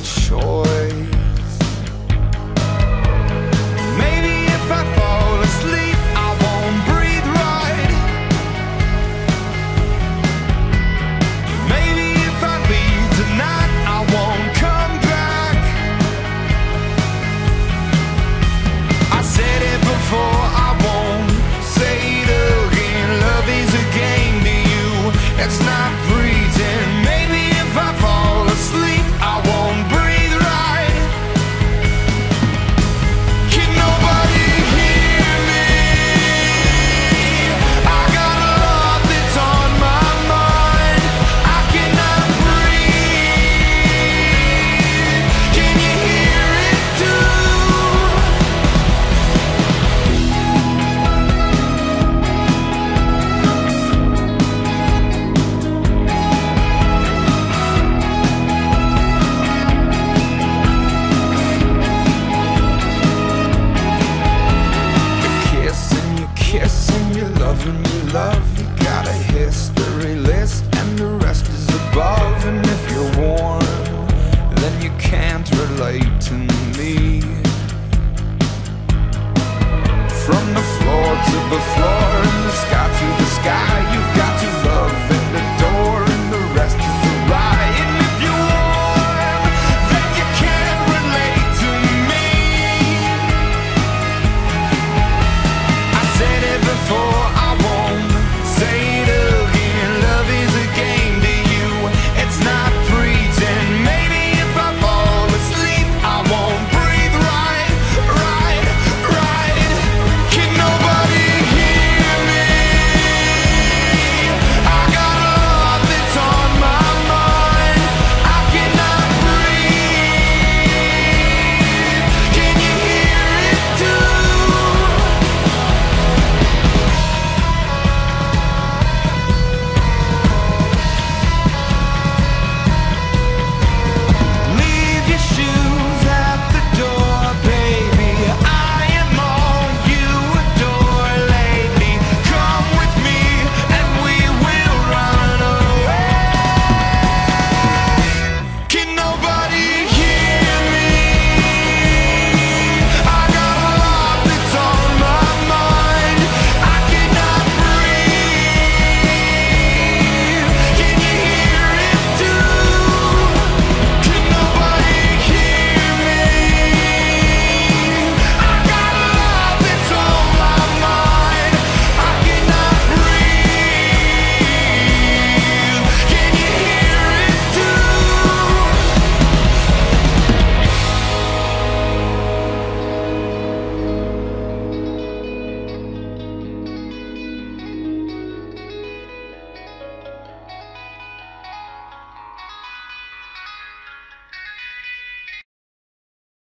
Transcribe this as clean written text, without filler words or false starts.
choice. Maybe if I fall asleep, I won't breathe right. Maybe if I leave tonight, I won't come back. I said it before, I won't say it again. Love is a game to you, it's not pretend. Maybe if I fall asleep, I won't breathe right. Can nobody hear me? I got a lot that's on my mind. I cannot breathe. Can you hear it too? Kissing, you love and you love. You got a history list and the rest is above. And if you're warm, then you can't relate to me. From the floor to the floor and the sky to the sky,